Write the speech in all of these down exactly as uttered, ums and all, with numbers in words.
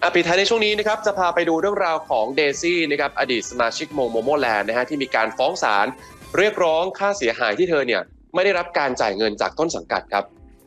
ปิดท้ายในช่วงนี้นะครับจะพาไปดูเรื่องราวของเดซี่นะครับอดีตสมาชิกวงโมโมแลนด์นะฮะที่มีการฟ้องศาลเรียกร้องค่าเสียหายที่เธอเนี่ยไม่ได้รับการจ่ายเงินจากต้นสังกัดครับ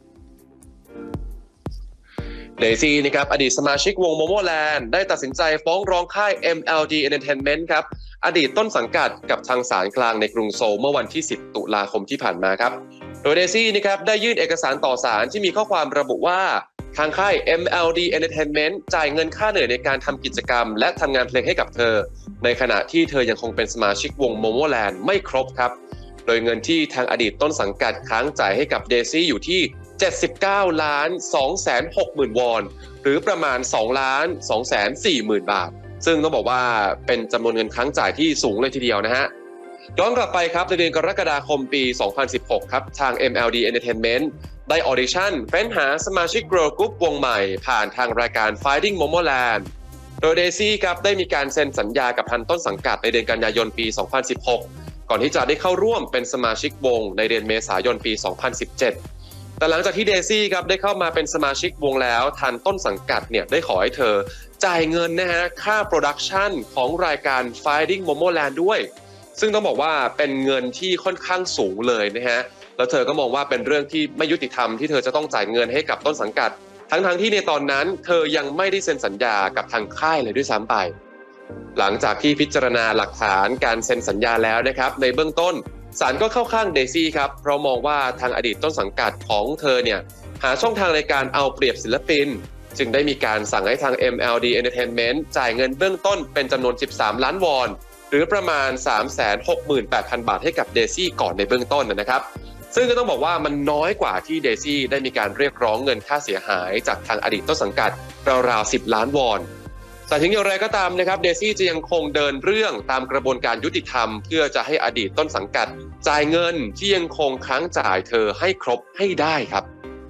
เดซี่นะครับอดีตสมาชิกวงโมโมแลนด์ได้ตัดสินใจฟ้องร้องค่าย เอ็ม แอล ดี Entertainment ครับอดีตต้นสังกัดกับทางศาลกลางในกรุงโซลเมื่อวันที่สิบตุลาคมที่ผ่านมาครับโดยเดซี่นะครับได้ยื่นเอกสารต่อศาลที่มีข้อความระบุว่าทางค่าย เอ็ม แอล ดี Entertainment จ่ายเงินค่าเหนื่อยในการทำกิจกรรมและทำงานเพลงให้กับเธอในขณะที่เธอยังคงเป็นสมาชิกวงโมโมแลนด์ไม่ครบครับโดยเงินที่ทางอดีตต้นสังกัดค้างจ่ายให้กับเดซี่อยู่ที่เจ็ดสิบเก้าล้านสองแสนหกหมื่นวอนหรือประมาณสองล้านสองแสนสี่หมื่นบาทซึ่งต้องบอกว่าเป็นจำนวนเงินค้างจ่ายที่สูงเลยทีเดียวนะฮะย้อนกลับไปครับในเดือนกรกฎาคมปีสองพันสิบหกครับทาง เอ็ม แอล ดี Entertainment ได้ออดิชั่นเฟ้นหาสมาชิก Girl Group วงใหม่ผ่านทางรายการ Finding Momoland โดยเดซี่ครับได้มีการเซ็นสัญญากับทางต้นสังกัดในเดือนกันยายนปีสองพันสิบหกก่อนที่จะได้เข้าร่วมเป็นสมาชิกวงในเดือนเมษายนปีสองพันสิบเจ็ดแต่หลังจากที่เดซี่ครับได้เข้ามาเป็นสมาชิกวงแล้วทางต้นสังกัดเนี่ยได้ขอให้เธอจ่ายเงินนะฮะค่าโปรดักชันของรายการ Finding Momoland ด้วยซึ่งต้องบอกว่าเป็นเงินที่ค่อนข้างสูงเลยนะฮะแล้วเธอก็มองว่าเป็นเรื่องที่ไม่ยุติธรรมที่เธอจะต้องจ่ายเงินให้กับต้นสังกัดทั้งๆ ท, ที่ในตอนนั้นเธอยังไม่ได้เซ็นสัญญากับทางค่ายเลยด้วยซ้ำไปหลังจากที่พิจารณาหลักฐานการเซ็นสัญญาแล้วนะครับในเบื้องต้นศาลก็เข้าข้างเดซี่ครับเพราะมองว่าทางอดีตต้นสังกัดของเธอเนี่ยหาช่องทางในการเอาเปรียบศิลปินจึงได้มีการสั่งให้ทาง เอ็ม แอล ดี Entertainment จ่ายเงินเบื้องต้นเป็นจำนวนสิบสามล้านวอนหรือประมาณ สามแสนหกหมื่นแปดพัน บาทให้กับเดซี่ก่อนในเบื้องต้นนะครับซึ่งก็ต้องบอกว่ามันน้อยกว่าที่เดซี่ได้มีการเรียกร้องเงินค่าเสียหายจากทางอดีตต้นสังกัดราวๆสิบล้านวอนแต่ถึงอย่างไรก็ตามนะครับเดซี่จะยังคงเดินเรื่องตามกระบวนการยุติธรรมเพื่อจะให้อดีตต้นสังกัดจ่ายเงินที่ยังคงค้างจ่ายเธอให้ครบให้ได้ครับ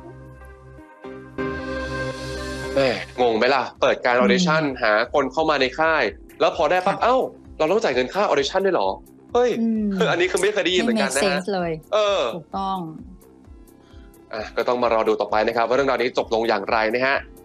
แม่งงไหมล่ะเปิดการออดิชั่นหาคนเข้ามาในค่ายแล้วพอได้ปั๊บเอ้าเราต้องจ่ายเงินค่าออดิชั่นด้วยเหรอเฮ้ยอันนี้คือไม่เคยได้ยินเหมือนกันนะฮะเลยเออถูกต้องอ่ะก็ต้องมารอดูต่อไปนะครับว่าเรื่องราวนี้จบลงอย่างไรนะฮะ